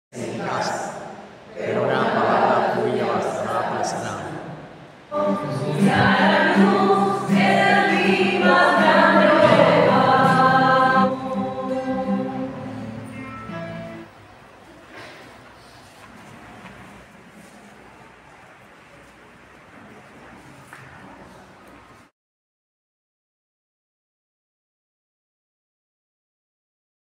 en mi casa, pero una palabra tuya bastará para sanarme.